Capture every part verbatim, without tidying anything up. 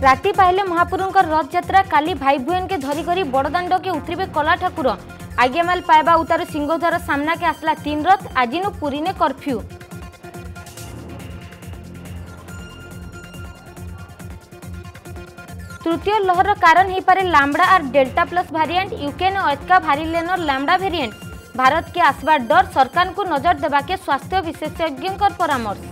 राति पाइले महापुरुंकर रथ यात्रा काली भाई भुएन के धरी करी बड़दाण्ड के उतरिबे कला ठाकुर। आज्ञामाल पाइबा उतार सिंहद्वार सामना के आसला तीन रथ। आज नु पुरी ने कर्फ्यू। तृतीय लहर कारण हो पारे लैम्बडा और डेल्टा प्लस वेरिएंट। यूके ने अतका भारी लेनर लैम्बडा वेरिएंट। भारत के आसबार डर सरकार को नजर देवा के स्वास्थ्य विशेषज्ञों परामर्श।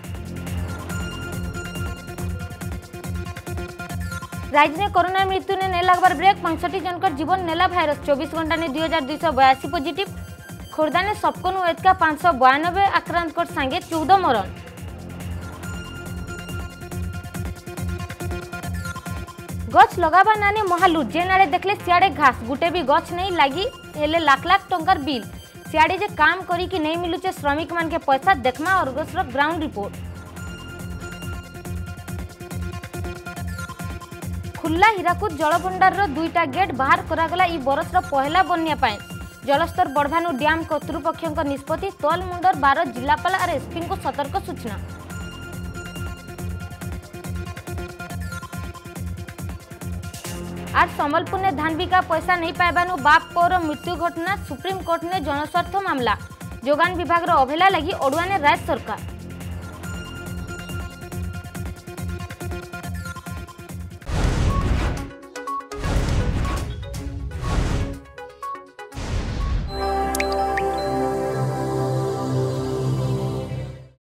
राज्य ने कोरोना मृत्यु ने नहीं लगवार ब्रेक। पैंसठ जनकर जीवन नेला भाइरस। चौबीस घंटा ने दुई हजार दुईश बयासी पॉजिटिव। खोर्धा ने सबको एतका पांच सौ बयानबे आक्रांत संगे चौदह मरण। गछ लगावा नानी महालुट। जेन आड़े देखले सियाड़े घास गुटे भी गछ नहीं लगी हेले लाख लाख टंकार बिल। सियाड़े जे काम करी कि नहीं मिलुचे श्रमिक मान के पैसा देखमा अर्गस रो ग्राउंड रिपोर्ट। खुला हीराकुद जलभंडार दुईटा गेट बाहर करागला ई बरस पहला बन्या पाए। जलस्तर बढ़वानु डैम कर्तृपक्षों निष्पत्ति। तल मुंडर बार जिलापाल और एसपी को सतर्क सूचना। आज संबलपुर ने धान बिका पैसा नहीं पाइबानु बाप पौर मृत्यु घटना। सुप्रीम कोर्ट ने जनस्वार्थ मामला। जोगान विभाग अवहेला लगी अड़ुआ ने राज्य सरकार।